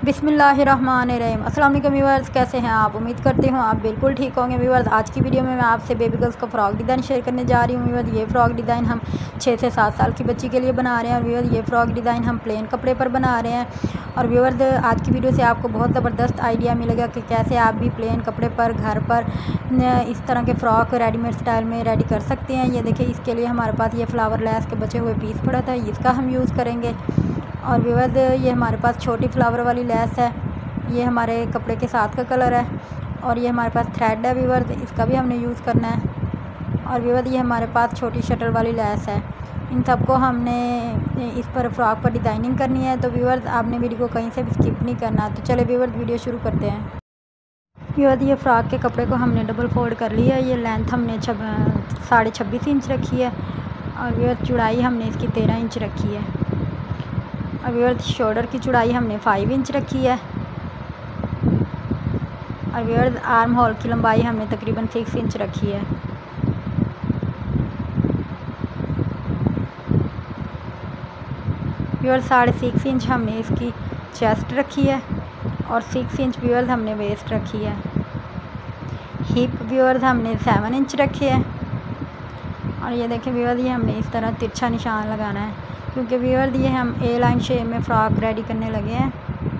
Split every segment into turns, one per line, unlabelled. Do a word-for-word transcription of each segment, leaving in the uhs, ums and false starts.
बिस्मिल्लाहिर्रहमानिर्रहीम। अस्सलाम वालेकुम व्यूअर्स, कैसे हैं आप? उम्मीद करती हूँ आप बिल्कुल ठीक होंगे। व्यूअर्स, आज की वीडियो में मैं आपसे बेबी गर्ल्स का फ्रॉक डिज़ाइन शेयर करने जा रही हूँ। व्यूअर्स, ये फ्रॉक डिज़ाइन हम छः से सात साल की बच्ची के लिए बना रहे हैं। और व्यूअर्स, ये फ्रॉक डिज़ाइन हम प्लेन कपड़े पर बना रहे हैं। और व्यूअर्स, आज की वीडियो से आपको बहुत ज़बरदस्त आइडिया मिलेगा कि कैसे आप भी प्लेन कपड़े पर घर पर इस तरह के फ़्रॉक रेडीमेड स्टाइल में रेडी कर सकते हैं। ये देखिए, इसके लिए हमारे पास ये फ्लावर लेस के बचे हुए पीस पड़ा था, इसका हम यूज़ करेंगे। और व्यूअर्स, ये हमारे पास छोटी फ्लावर वाली लेस है, ये हमारे कपड़े के साथ का कलर है। और ये हमारे पास थ्रेड है व्यूअर्स, इसका भी हमने यूज़ करना है। और व्यूअर्स, ये हमारे पास छोटी शटल वाली लेस है। इन सबको हमने इस पर फ्रॉक पर डिज़ाइनिंग करनी है। तो व्यूअर्स, आपने वीडियो को कहीं से भी स्किप नहीं करना। तो चले व्यूअर्स, वीडियो शुरू करते हैं। व्यूअर्स, ये फ्रॉक के कपड़े को हमने डबल फोल्ड कर लिया है। ये लेंथ हमने छब साढ़े छब्बीस इंच रखी है। और व्यूअर्स, चौड़ाई हमने इसकी तेरह इंच रखी है। और व्यूअर्स, शोल्डर की चौड़ाई हमने फाइव इंच रखी है। और व्यूअर्स, आर्म होल की लंबाई हमने तकरीबन सिक्स इंच रखी है। व्यूअर्स, साढ़े सिक्स इंच हमने इसकी चेस्ट रखी है। और सिक्स इंच व्यूअर्स हमने वेस्ट रखी है। हिप व्यूअर्स हमने सेवन इंच रखे है। और ये देखें व्यूअर्स, ये हमने इस तरह तिरछा निशान लगाना है, क्योंकि व्यूअर्स ये हम ए लाइन शेप में फ्रॉक रेडी करने लगे हैं।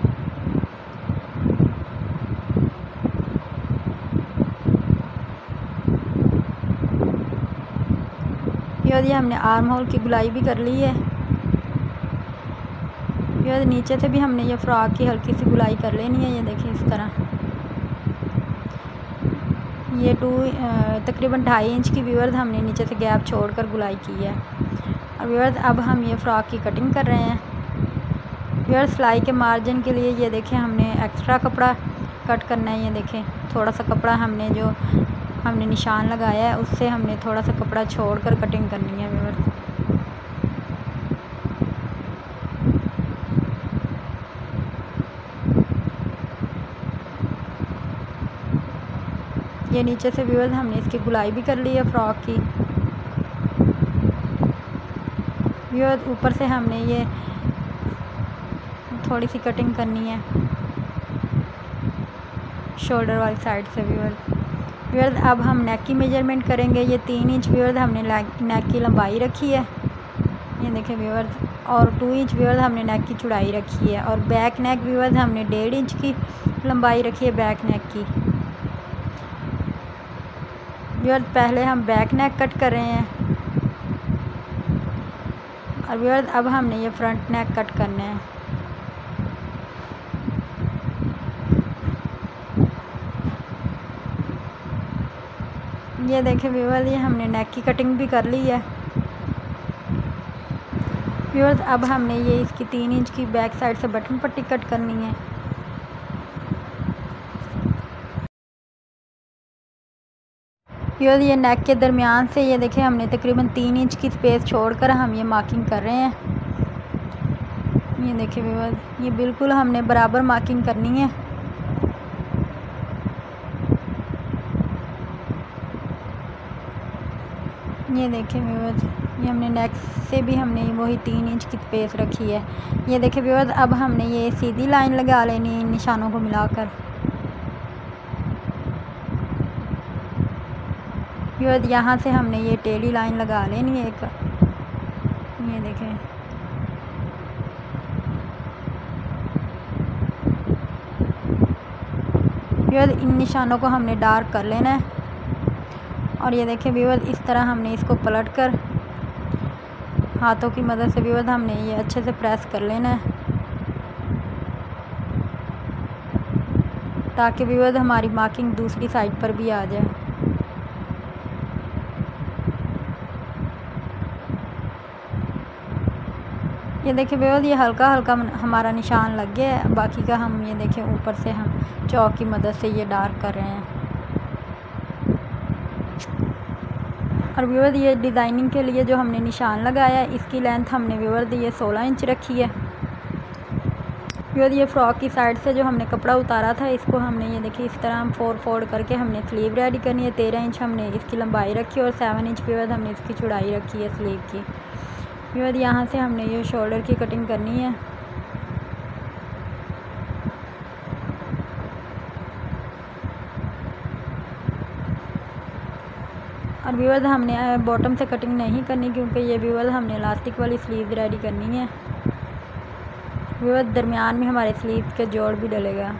व्यूअर्स, ये हमने आर्म होल की गुलाई भी कर ली है। व्यूअर्स, नीचे से भी हमने ये फ्रॉक की हल्की सी गुलाई कर लेनी है। ये देखिए इस तरह, ये टू तकरीबन ढाई इंच की व्यूअर्स हमने नीचे से गैप छोड़कर गुलाई की है। और व्यूअर्स, अब हम ये फ़्रॉक की कटिंग कर रहे हैं। व्यूअर्स, सिलाई के मार्जिन के लिए ये देखें हमने एक्स्ट्रा कपड़ा कट करना है। ये देखें, थोड़ा सा कपड़ा हमने जो हमने निशान लगाया है उससे हमने थोड़ा सा कपड़ा छोड़कर कटिंग करनी है। व्यूअर्स, ये नीचे से व्यूअर्स हमने इसकी गुलाई भी कर ली है फ्रॉक की। व्यूअर्स, ऊपर से हमने ये थोड़ी सी कटिंग करनी है शोल्डर वाली साइड से। व्यूअर्स व्यूअर्स अब हम नेक की मेजरमेंट करेंगे। ये तीन इंच व्यूअर्स हमने नेक की लंबाई रखी है। ये देखें व्यूअर्स, और टू इंच व्यूअर्स हमने नेक की चौड़ाई रखी है। और बैक नेक व्यूअर्स हमने डेढ़ इंच की लंबाई रखी है बैक नेक की। व्यूअर्स, पहले हम बैक नेक कट कर रहे हैं। और व्यूअर्स, अब हमने ये फ्रंट नेक कट करना है। ये देखें व्यूअर्स, ये हमने नेक की कटिंग भी कर ली है। व्यूअर्स, अब हमने ये इसकी तीन इंच की बैक साइड से बटन पट्टी कट करनी है। व्यूअर्स, ये नेक के दरमियान से ये देखें हमने तकरीबन तीन इंच की स्पेस छोड़कर हम ये मार्किंग कर रहे हैं। ये देखें व्यूअर्स, ये बिल्कुल हमने बराबर मार्किंग करनी है। ये देखें व्यूअर्स, ये हमने नेक से भी हमने वही तीन इंच की स्पेस रखी है। ये देखें व्यूअर्स, अब हमने ये सीधी लाइन लगा लेनी है इन निशानों को मिलाकर। व्यूअर्स, यहाँ से हमने ये टेढ़ी लाइन लगा लेनी है एक। ये देखें, व्यूअर्स, इन निशानों को हमने डार्क कर लेना है। और ये देखें व्यूअर्स, इस तरह हमने इसको पलट कर हाथों की मदद से व्यूअर्स हमने ये अच्छे से प्रेस कर लेना है, ताकि व्यूअर्स हमारी मार्किंग दूसरी साइड पर भी आ जाए। ये देखिए व्यूअर्स, ये हल्का हल्का हमारा निशान लग गया है। बाकी का हम ये देखें ऊपर से हम चौक की मदद से ये डार्क कर रहे हैं। और व्यूअर्स, ये डिज़ाइनिंग के लिए जो हमने निशान लगाया है इसकी लेंथ हमने व्यूअर्स ये सोलह इंच रखी है। व्यूअर्स, ये फ्रॉक की साइड से जो हमने कपड़ा उतारा था इसको हमने ये देखिए इस तरह हम फोर फोल्ड करके हमने स्लीव रेडी करनी है। तेरह इंच हमने इसकी लंबाई रखी है और सेवन इंच व्यूअर्स हमने इसकी चौड़ाई रखी है स्लीव की। व्यूअर्स, यहाँ से हमने ये शोल्डर की कटिंग करनी है। और व्यूअर्स हमने बॉटम से कटिंग नहीं करनी क्योंकि ये व्यूअर्स हमने इलास्टिक वाली स्लीव रेडी करनी है। व्यूअर्स दरमियान में हमारे स्लीव के जोड़ भी डलेगा।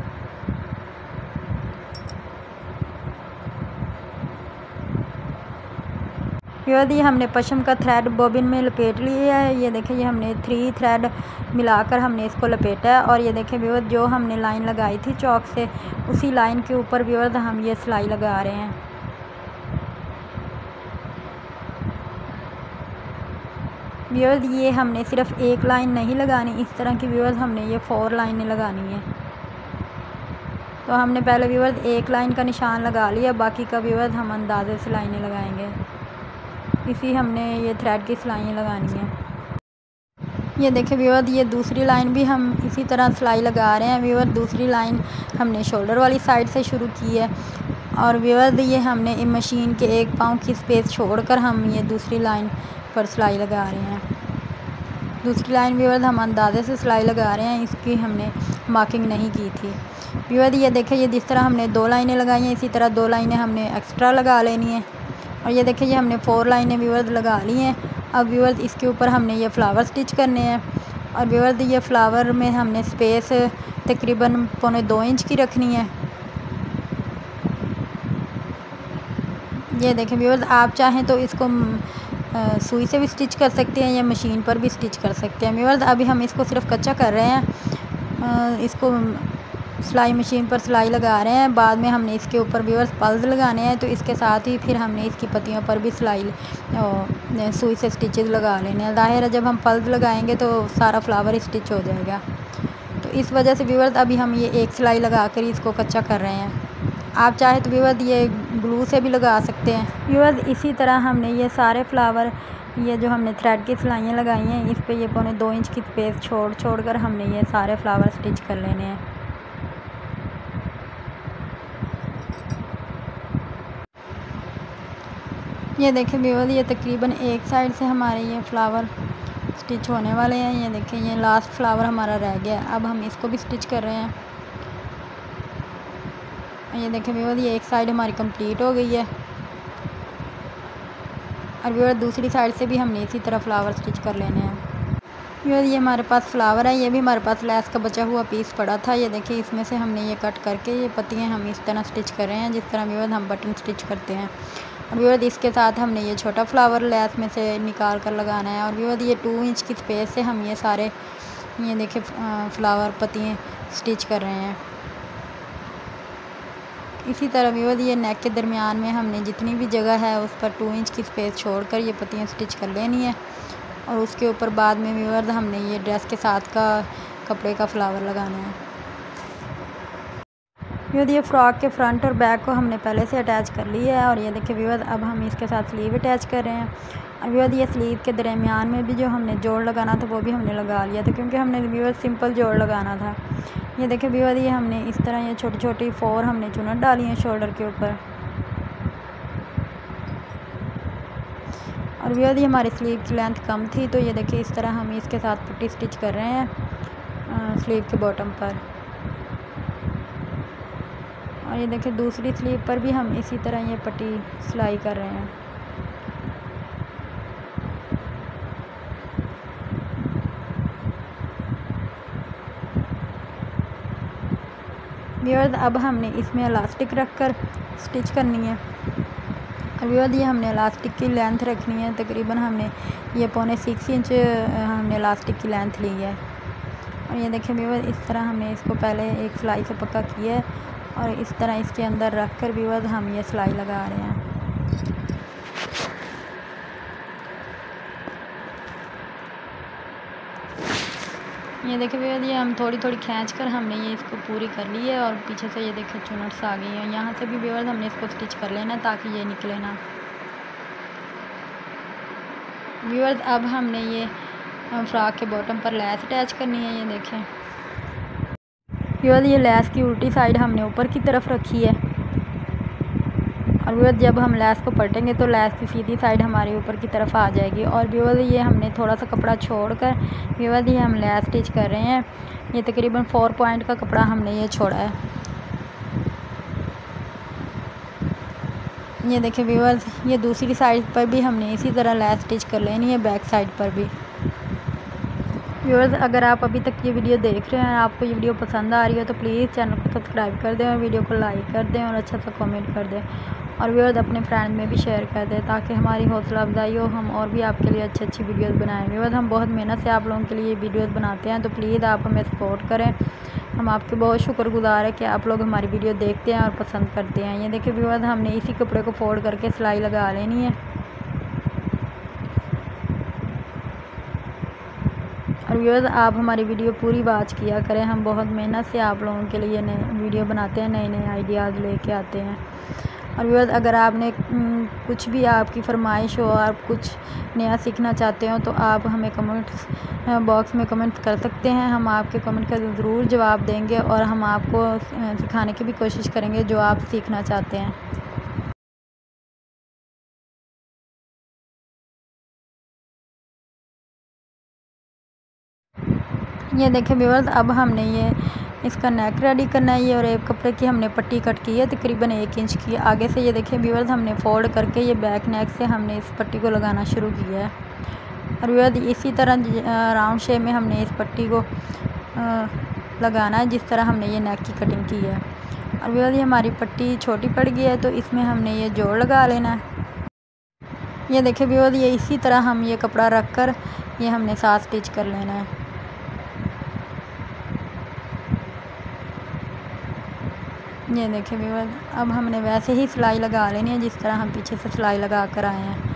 व्यूअर्स ये हमने पश्म का थ्रेड बॉबिन में लपेट लिया है। ये देखें, ये हमने थ्री थ्रेड मिलाकर हमने इसको लपेटा है। और ये देखें व्यूअर्स, जो हमने लाइन लगाई थी चौक से, उसी लाइन के ऊपर व्यूअर्स हम ये सिलाई लगा रहे हैं। व्यूअर्स ये हमने सिर्फ एक लाइन नहीं लगानी, इस तरह की व्यूअर्स हमने ये फोर लाइनें लगानी है। तो हमने पहले व्यूअर्स एक लाइन का निशान लगा लिया, बाकी का व्यूअर्स हम अंदाजे से लाइनें लगाएंगे। इसी हमने ये थ्रेड की सिलाइयाँ लगानी है। ये देखें व्यूअर्स, ये दूसरी लाइन भी हम इसी तरह सिलाई लगा रहे हैं। व्यूअर्स दूसरी लाइन हमने शोल्डर वाली साइड से शुरू की है और व्यूअर्स ये हमने मशीन के एक पाँव की स्पेस छोड़कर हम ये दूसरी लाइन पर सिलाई लगा रहे हैं। दूसरी लाइन व्यूअर्स हम अंदाजे से सिलाई लगा रहे हैं, इसकी हमने मार्किंग नहीं की थी। व्यूअर्स ये देखें, ये जिस तरह हमने दो लाइनें लगाई हैं, इसी तरह दो लाइनें हमने एक्स्ट्रा लगा लेनी है। और ये देखें, ये हमने फोर लाइनें व्यूअर्स लगा ली हैं। अब व्यूअर्स इसके ऊपर हमने ये फ्लावर स्टिच करने हैं। और व्यूअर्स ये फ्लावर में हमने स्पेस तकरीबन पौने दो इंच की रखनी है। ये देखें व्यूअर्स, आप चाहें तो इसको सुई से भी स्टिच कर सकते हैं या मशीन पर भी स्टिच कर सकते हैं। व्यूअर्स अभी हम इसको सिर्फ कच्चा कर रहे हैं, इसको सिलाई मशीन पर सिलाई लगा रहे हैं। बाद में हमने इसके ऊपर व्यूअर्स पल्स लगाने हैं, तो इसके साथ ही फिर हमने इसकी पत्तियों पर भी सिलाई सुई से स्टिचेस लगा लेने हैं। ज़ाहिर है जब हम पल्स लगाएंगे तो सारा फ्लावर स्टिच हो जाएगा। तो इस वजह से व्यूअर्स अभी हम ये एक सिलाई लगा कर इसको कच्चा कर रहे हैं। आप चाहे तो व्यूअर्स ये ग्लू से भी लगा सकते हैं। व्यूअर्स इसी तरह हमने ये सारे फ्लावर, ये जो हमने थ्रेड की सिलाइयाँ लगाई हैं, इस पे ये पौने दो इंच की स्पेस छोड़ छोड़ कर हमने ये सारे फ्लावर स्टिच कर लेने हैं। ये देखें व्यूअर्स, ये तकरीबन एक साइड से हमारे ये फ्लावर स्टिच होने वाले हैं। ये देखें, ये लास्ट फ्लावर हमारा रह गया, अब हम इसको भी स्टिच कर रहे हैं। ये देखें व्यूअर्स, ये एक साइड हमारी कंप्लीट हो गई है और व्यूअर्स दूसरी साइड से भी हमने इसी तरह फ्लावर स्टिच कर लेने हैं। व्यूअर्स ये हमारे पास फ्लावर है, ये भी हमारे पास लेस का बचा हुआ पीस पड़ा था। ये देखिए, इसमें से हमने ये कट करके ये पत्तियाँ हम इस तरह स्टिच कर रहे हैं जिस तरह व्यूअर्स हम बटन स्टिच करते हैं। और व्यूअर्स इसके साथ हमने ये छोटा फ्लावर लेस में से निकाल कर लगाना है। और व्यूअर्स ये टू इंच की स्पेस से हम ये सारे ये देखिए फ्लावर पत्तियाँ स्टिच कर रहे हैं। इसी तरह व्यूअर्स ये नेक के दरमियान में हमने जितनी भी जगह है उस पर टू इंच की स्पेस छोड़कर ये पत्तियाँ स्टिच कर लेनी है। और उसके ऊपर बाद में व्यूअर्स हमने ये ड्रेस के साथ का कपड़े का फ्लावर लगाना है। व्यूअर्स ये फ्रॉक के फ्रंट और बैक को हमने पहले से अटैच कर लिया है। और ये देखिए व्यूअर्स, अब हम इसके साथ स्लीव अटैच कर रहे हैं। और व्यूअर्स ये स्लीव के दरमियान में भी जो हमने जोड़ लगाना था वो भी हमने लगा लिया था, क्योंकि हमने व्यूअर्स सिंपल जोड़ लगाना था। ये देखिए व्यूअर्स, ये हमने इस तरह ये छोटी छोटी फोर हमने चुनट डाली हैं शोल्डर के ऊपर। और व्यूअर्स ये हमारी स्लीव की लेंथ कम थी, तो ये देखिए इस तरह हम इसके साथ पट्टी स्टिच कर रहे हैं स्लीव के बॉटम पर। और ये देखिए दूसरी स्लीव पर भी हम इसी तरह ये पट्टी सिलाई कर रहे हैं। व्यूअर्स अब हमने इसमें इलास्टिक रखकर स्टिच करनी है। और व्यूअर्स ये हमने इलास्टिक की लेंथ रखनी है, तकरीबन हमने ये पौने सिक्स इंच हमने इलास्टिक की लेंथ ली है। और ये देखें व्यूअर्स, इस तरह हमने इसको पहले एक सिलाई से पक्का किया है और इस तरह इसके अंदर रख कर व्यूअर्स हम ये सिलाई लगा रहे हैं। ये देखिए व्यूअर्स, ये हम थोड़ी थोड़ी खींच कर हमने ये इसको पूरी कर ली है। और पीछे से ये देखिए चुनट्स आ गई हैं, यहाँ से भी व्यूअर्स हमने इसको स्टिच कर लेना है ताकि ये निकले ना। व्यूअर्स अब हमने ये फ्रॉक के बॉटम पर लेस अटैच करनी है। ये देखें व्यूअर्स, ये लेस की उल्टी साइड हमने ऊपर की तरफ रखी है। और व्यूअर्स जब हम लेस को पलटेंगे तो लेस की सीधी साइड हमारे ऊपर की तरफ आ जाएगी। और व्यूअर्स ये हमने थोड़ा सा कपड़ा छोड़कर व्यूअर्स ये हम लेस स्टिच कर रहे हैं। ये तकरीबन फोर पॉइंट का कपड़ा हमने ये छोड़ा है। ये देखिए व्यूअर्स, ये दूसरी साइड पर भी हमने इसी तरह लैस स्टिच कर लेनी है, बैक साइड पर भी। व्यूअर्स, अगर आप अभी तक ये वीडियो देख रहे हैं, आपको ये वीडियो पसंद आ रही हो तो प्लीज़ चैनल को सब्सक्राइब कर दें और वीडियो को लाइक कर दें और अच्छा सा कमेंट कर दें और व्यूअर्स अपने फ्रेंड में भी शेयर कर दें ताकि हमारी हौसला अफजाई हो, हम और भी आपके लिए अच्छी अच्छी वीडियोस बनाएं। व्यूअर्स, हम बहुत मेहनत से आप लोगों के लिए वीडियोस बनाते हैं, तो प्लीज़ आप हमें सपोर्ट करें। हम आपके बहुत शुक्रगुजार है कि आप लोग हमारी वीडियो देखते हैं और पसंद करते हैं। ये देखिए व्यूअर्स, हमने इसी कपड़े को फोल्ड करके सिलाई लगा लेनी है और व्यूअर्स आप हमारी वीडियो पूरी वॉच किया करें। हम बहुत मेहनत से आप लोगों के लिए नए वीडियो बनाते हैं, नए नए आइडियाज़ लेके आते हैं। और व्यूअर्स, अगर आपने कुछ भी आपकी फरमाइश हो, आप कुछ नया सीखना चाहते हो तो आप हमें कमेंट्स बॉक्स में कमेंट कर सकते हैं। हम आपके कमेंट का ज़रूर जवाब देंगे और हम आपको सिखाने की भी कोशिश करेंगे जो आप सीखना चाहते हैं। ये देखिए व्यूअर्स, अब हमने ये इसका नेक रेडी करना है। ये और एक कपड़े की हमने पट्टी कट की है तकरीबन एक इंच की आगे से। ये देखिए व्यूअर्स, हमने फोल्ड करके ये बैक नेक से हमने इस पट्टी को लगाना शुरू किया है और व्यूअर्स इसी तरह राउंड शेप में हमने इस पट्टी को लगाना है जिस तरह हमने ये नेक की कटिंग की है। और व्यूअर्स, ये हमारी पट्टी छोटी पड़ गई है तो इसमें हमने ये जोड़ लगा लेना है। ये देखिए व्यूअर्स, ये इसी तरह हम ये कपड़ा रख कर ये हमने साथ स्टिच कर लेना है। ये देखिए व्यूअर्स, अब हमने वैसे ही सिलाई लगा लेनी है जिस तरह हम पीछे से सिलाई लगा कर आए हैं।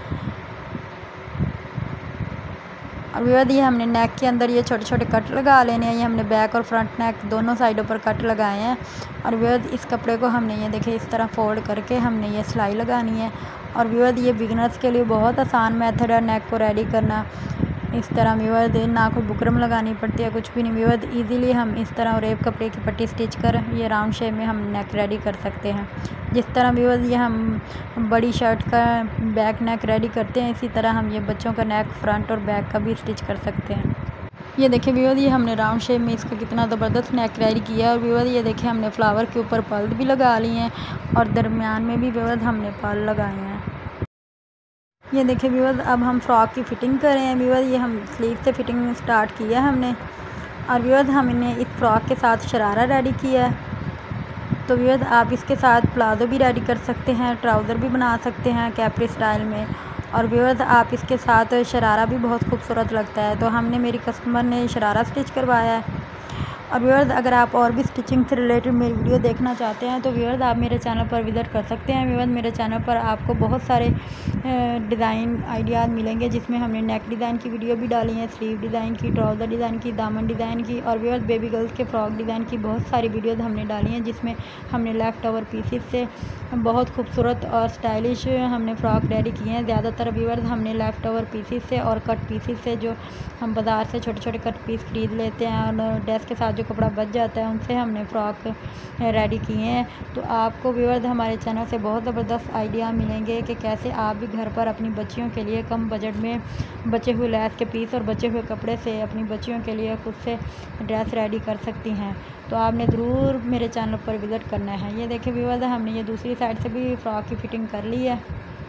और व्यूअर्स, ये हमने नेक के अंदर ये छोटे छोटे कट लगा लेने हैं। ये हमने बैक और फ्रंट नेक दोनों साइडों पर कट लगाए हैं। और व्यूअर्स, इस कपड़े को हमने ये देखिए इस तरह फोल्ड करके हमने ये सिलाई लगानी है। और व्यूअर्स, ये बिगनर्स के लिए बहुत आसान मेथड है नेक को रेडी करना। इस तरह व्यूअर्स, ना कोई बुकरम लगानी पड़ती है, कुछ भी नहीं। व्यूअर्स, इजीली हम इस तरह और एक कपड़े की पट्टी स्टिच कर ये राउंड शेप में हम नेक रेडी कर सकते हैं। जिस तरह व्यूअर्स ये हम बड़ी शर्ट का बैक नेक रेडी करते हैं, इसी तरह हम ये बच्चों का नेक फ्रंट और बैक का भी स्टिच कर सकते हैं। ये देखिए व्यूअर्स, ये हमने राउंड शेप में इसका कितना ज़बरदस्त नेक रेडी किया है। और व्यूअर्स, ये देखिए हमने फ्लावर के ऊपर पर्ल भी लगा ली हैं और दरमियान में भी व्यूअर्स हमने पर्ल लगाए हैं। ये देखिए व्यूअर्स, अब हम फ्रॉक की फ़िटिंग कर रहे हैं। व्यूअर्स, ये हम स्लीव से फ़िटिंग स्टार्ट किया है हमने। और व्यूअर्स, हमने इस फ्रॉक के साथ शरारा रेडी किया है। तो व्यूअर्स, आप इसके साथ प्लाजो भी रेडी कर सकते हैं, ट्राउज़र भी बना सकते हैं कैपरी स्टाइल में। और व्यूअर्स, आप इसके साथ शरारा भी बहुत खूबसूरत लगता है। तो हमने मेरी कस्टमर ने शरारा स्टिच करवाया है। और व्यूअर्स, अगर आप और भी स्टिचिंग से रिलेटेड मेरी वीडियो देखना चाहते हैं तो व्यूअर्स आप मेरे चैनल पर विज़िट कर सकते हैं। व्यूअर्स, मेरे चैनल पर आपको बहुत सारे डिज़ाइन आइडियाज़ मिलेंगे जिसमें हमने नेक डिज़ाइन की वीडियो भी डाली है, स्लीव डिज़ाइन की, ट्राउज़र डिज़ाइन की, दामन डिज़ाइन की। और व्यूअर्स, बेबी गर्ल्स के फ्रॉक डिज़ाइन की बहुत सारी वीडियोज़ हमने डाली हैं जिसमें हमने लेफ़्ट ओवर पीसेस से बहुत खूबसूरत और स्टाइलिश हमने फ़्रॉक रेडी किए हैं। ज़्यादातर व्यूअर्स हमने लेफ़्ट ओवर पीसेस से और कट पीसेस से, जो हम बाज़ार से छोटे छोटे कट पीस ख़रीद लेते हैं और ड्रेस के साथ जो कपड़ा बच जाता है उनसे हमने फ़्रॉक रेडी किए हैं। तो आपको व्यूअर्स हमारे चैनल से बहुत ज़बरदस्त आइडिया मिलेंगे कि कैसे आप भी घर पर अपनी बच्चियों के लिए कम बजट में बचे हुए लेस के पीस और बचे हुए कपड़े से अपनी बच्चियों के लिए खुद से ड्रेस रेडी कर सकती हैं। तो आपने ज़रूर मेरे चैनल पर विज़िट करना है। ये देखिए व्यूअर्स, हमने ये दूसरी साइड से भी फ़्रॉक की फ़िटिंग कर ली है।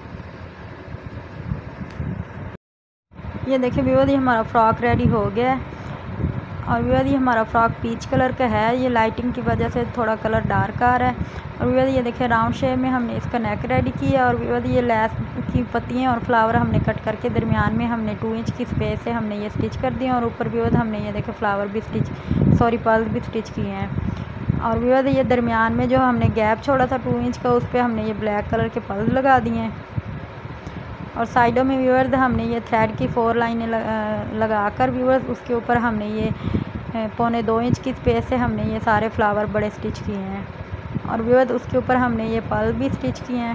ये देखिए व्यूअर्स, ये हमारा फ़्रॉक रेडी हो गया है। और व्यूअर्स, ये हमारा फ़्रॉक पीच कलर का है। ये लाइटिंग की वजह से थोड़ा कलर डार्क आ रहा है। और व्यूअर्स, ये देखिए राउंड शेप में हमने इसका नेक रेडी किया। और व्यूअर्स, ये लेस की पत्तियाँ और फ्लावर हमने कट करके दरमियान में हमने टू इंच की स्पेस से हमने ये स्टिच कर दिए। और ऊपर व्यूअर्स हमने ये देखे फ्लावर भी स्टिच सॉरी पर्ल्स भी स्टिच किए हैं। और व्यूअर्स, ये दरमियान में जो हमने गैप छोड़ा था टू इंच का, उस पर हमने ये ब्लैक कलर के पर्ल्स लगा दिए हैं। और साइडों में व्यूअर्स हमने ये थ्रेड की फोर लाइनें लगा कर व्यूअर्स उसके ऊपर हमने ये पौने दो इंच की स्पेस से हमने ये सारे फ्लावर बड़े स्टिच किए हैं। और व्यूअर्स, उसके ऊपर हमने ये पर्ल भी स्टिच किए हैं।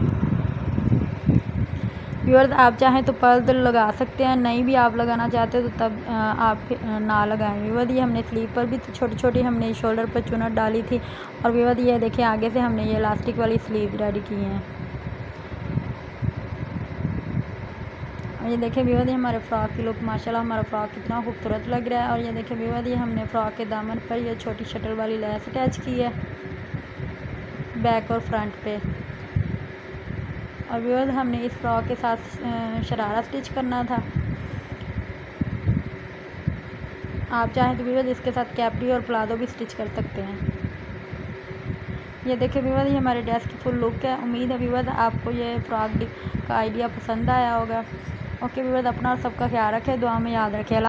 व्यूअर्स, आप चाहें तो पर्ल लगा सकते हैं, नहीं भी आप लगाना चाहते तो तब आप ना लगाएं। व्यूअर्स, ये हमने स्लीव पर भी छोटी छोटी हमने शोल्डर पर चुनट डाली थी। और व्यूअर्स, ये देखिए आगे से हमने ये इलास्टिक वाली स्लीव रेडी की हैं। और ये देखिए व्यूअर्स, ये हमारे फ़्रॉक की लुक माशाल्लाह हमारा फ़्रॉक कितना खूबसूरत लग रहा है। और ये देखिए व्यूअर्स, ये हमने फ़्रॉक के दामन पर ये छोटी शटल वाली लेस अटैच की है बैक और फ्रंट पे। और व्यूअर्स हमने इस फ्रॉक के साथ शरारा स्टिच करना था। आप चाहें तो व्यूअर्स इसके साथ कैपरी और प्लाजो भी स्टिच कर सकते हैं। ये देखिए व्यूअर्स, ये हमारे ड्रेस की फुल लुक है। उम्मीद है व्यूअर्स आपको ये फ्रॉक का आइडिया पसंद आया होगा। ओके व्यूअर्स, अपना और सबका ख्याल रखें, दुआ में याद रखें।